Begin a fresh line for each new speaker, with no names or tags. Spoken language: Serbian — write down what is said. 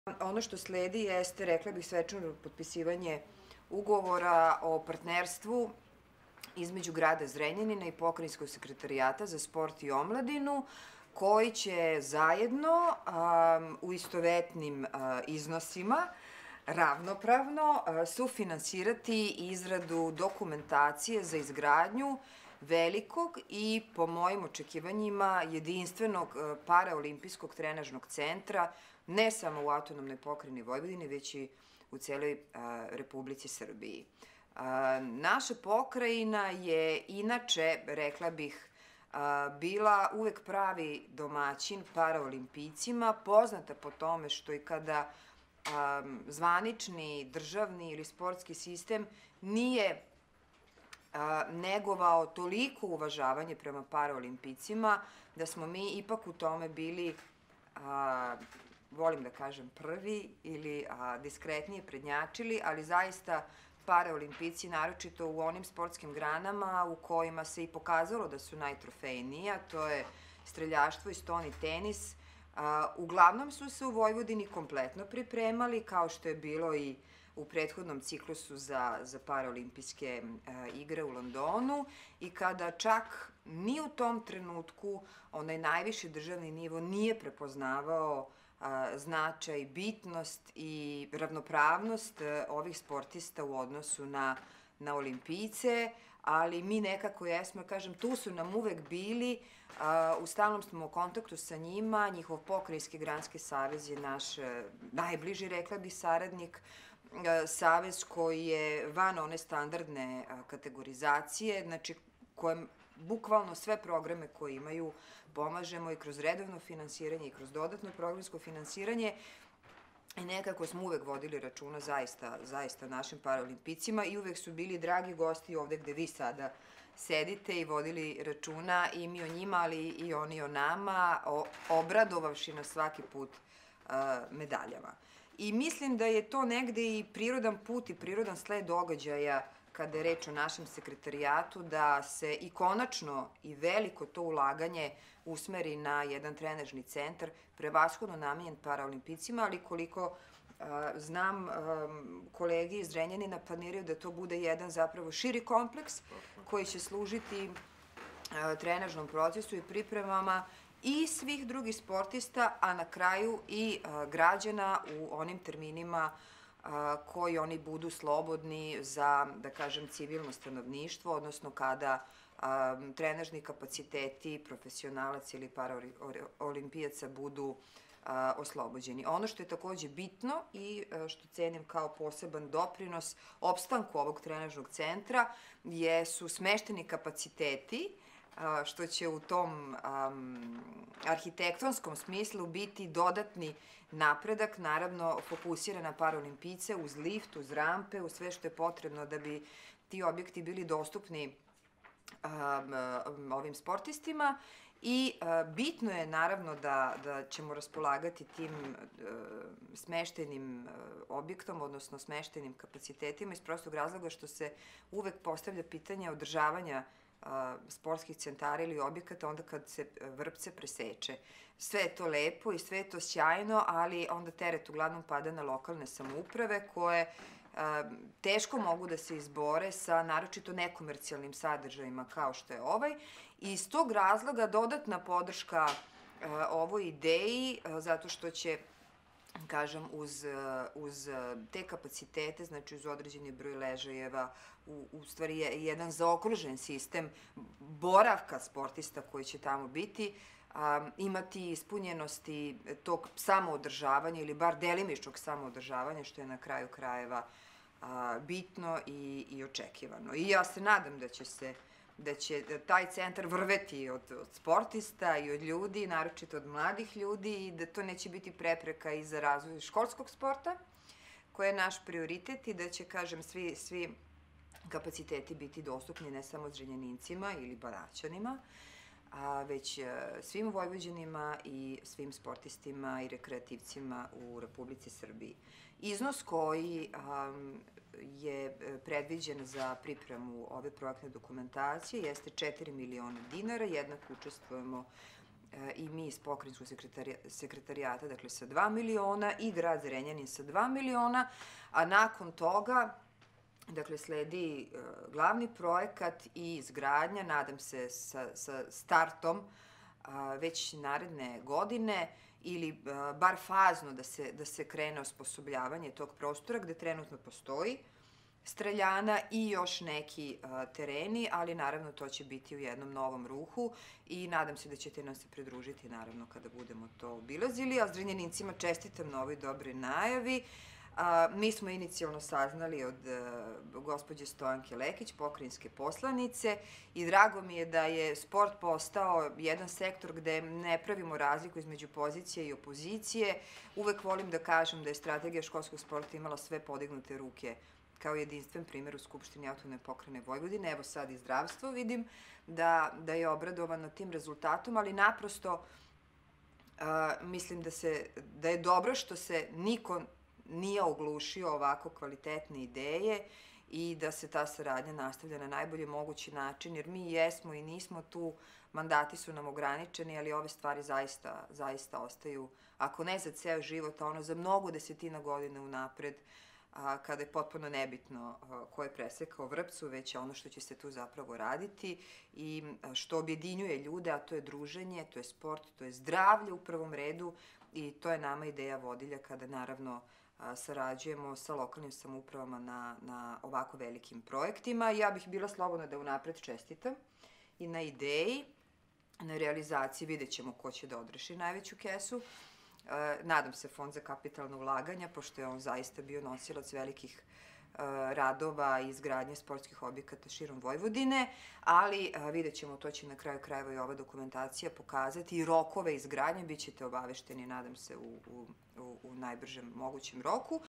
Ono što sledi jeste, rekla bih, svečano potpisivanje ugovora o partnerstvu između grada Zrenjanina i Pokrajinskog sekretarijata za sport i omladinu, koji će zajedno u istovetnim iznosima ravnopravno sufinansirati izradu dokumentacije za izgradnju velikog i, po mojim očekivanjima, jedinstvenog paraolimpijskog trenažnog centra, ne samo u autonomnoj pokrajini Vojvodine, već i u celoj Republici Srbiji. Naša pokrajina je inače, rekla bih, bila uvek pravi domaćin paraolimpijcima, poznata po tome što i kada zvanični, državni ili sportski sistem nije negovao toliko uvažavanje prema paraolimpijcima, da smo mi ipak u tome bili, volim da kažem, prvi ili diskretnije prednjačili, ali zaista paraolimpijci, naročito u onim sportskim granama u kojima se i pokazalo da su najtrofejniji, a to je streljaštvo i stoni tenis, uglavnom su se u Vojvodini kompletno pripremali, kao što je bilo i u prethodnom ciklusu za paraolimpijske igre u Londonu, i kada čak ni u tom trenutku onaj najviši državni nivo nije prepoznavao značaj, bitnost i ravnopravnost ovih sportista u odnosu na olimpijce, ali mi nekako jesmo, kažem, tu su nam uvek bili, u stalnom smo u kontaktu sa njima, njihov pokrajinski granski savez je naš najbliži, rekla bih, saradnik, savez koji je van one standardne kategorizacije, znači kojem bukvalno sve programe koje imaju pomažemo i kroz redovno finansiranje i kroz dodatno programsko finansiranje, i nekako smo uvek vodili računa zaista našim paraolimpijcima i uvek su bili dragi gosti ovde gde vi sada sedite i vodili računa i mi o njima, ali i oni o nama, obradovavši nas svaki put medaljama. I mislim da je to negde i prirodan put i prirodan sled događaja kada je reč o našem sekretarijatu, da se i konačno i veliko to ulaganje usmeri na jedan trenažni centar, prevashodno namenjen paraolimpijcima, ali koliko znam, kolege iz Zrenjanina planiraju da to bude jedan zapravo širi kompleks koji će služiti trenažnom procesu i pripremama i svih drugih sportista, a na kraju i građana u onim terminima koji oni budu slobodni za, da kažem, civilno stanovništvo, odnosno kada trenažni kapaciteti profesionalaca ili paraolimpijaca budu oslobođeni. Ono što je takođe bitno i što cenim kao poseban doprinos opstanku ovog trenažnog centra jesu smešteni kapaciteti, što će u tom arhitektonskom smislu biti dodatni napredak, naravno fokusira na paraolimpijce uz lift, uz rampe, uz sve što je potrebno da bi ti objekti bili dostupni ovim sportistima. I bitno je naravno da ćemo raspolagati tim smeštenim objektom, odnosno smeštenim kapacitetima iz prostog razloga što se uvek postavlja pitanje održavanja sportskih centara ili objekata onda kad se vrpce preseče. Sve je to lepo i sve je to sjajno, ali onda teret uglavnom pada na lokalne samouprave koje teško mogu da se izbore sa naročito nekomercijalnim sadržajima kao što je ovaj. I iz tog razloga dodatna podrška ovoj ideji, zato što će, kažem, uz te kapacitete, znači uz određeni broj ležajeva, u stvari je jedan zaokružen sistem boravka sportista koji će tamo biti, imati ispunjenosti tog samoodržavanja ili bar delimičnog samoodržavanja, što je na kraju krajeva bitno i očekivano. I ja se nadam da će taj centar vrveti od sportista i od ljudi, naročito od mladih ljudi, i da to neće biti prepreka i za razvoj školskog sporta, koji je naš prioritet, i da će, kažem, svi kapaciteti biti dostupni ne samo Zrenjanincima ili Baraćanima, već svim Vojvođanima i svim sportistima i rekreativcima u Republici Srbiji. Iznos koji je predviđen za pripremu ove projektne dokumentacije jeste 4 miliona dinara, jednako učestvujemo i mi iz pokrajinskog sekretarijata, dakle sa 2 miliona i grad Zrenjanin sa 2 miliona, a nakon toga dakle, sledi glavni projekat i izgradnja, nadam se sa startom već naredne godine ili bar fazno da se krene osposobljavanje tog prostora gde trenutno postoji streljana i još neki tereni, ali naravno to će biti u jednom novom ruhu i nadam se da ćete nam se pridružiti naravno kada budemo to obilazili, a Zrenjanincima čestitam na ovoj dobroj najavi. Mi smo inicijalno saznali od gospođe Stojanke Lekić, pokrajinske poslanice, i drago mi je da je sport postao jedan sektor gde ne pravimo razliku između pozicije i opozicije. Uvek volim da kažem da je strategija školskog sporta imala sve podignute ruke kao jedinstven primer u Skupštini Autonomne pokrajine Vojvodine. Evo sad i zdravstvo vidim da je obradovano tim rezultatom, ali naprosto mislim da je dobro što se niko nije oglušio ovako kvalitetne ideje i da se ta saradnja nastavlja na najbolji mogući način, jer mi jesmo i nismo tu, mandati su nam ograničeni, ali ove stvari zaista ostaju, ako ne za ceo život, a ono za mnogo desetina godina unapred, kada je potpuno nebitno ko je presekao vrpcu, već je ono što će se tu zapravo raditi i što objedinjuje ljude, a to je druženje, to je sport, to je zdravlje u prvom redu i to je nama ideja vodilja kada naravno sarađujemo sa lokalnim samoupravama na ovako velikim projektima. Ja bih bila slobodna da unapred čestitam i na ideji, na realizaciji, vidjet ćemo ko će da odreši najveću kesu. Nadam se Fond za kapitalna ulaganja, pošto je on zaista bio nosilac velikih radova i izgradnje sportskih objekata širom Vojvodine, ali vidjet ćemo, to će na kraju krajeva i ova dokumentacija pokazati i rokove izgradnje, bit ćete obavešteni, nadam se, u najbržem mogućem roku.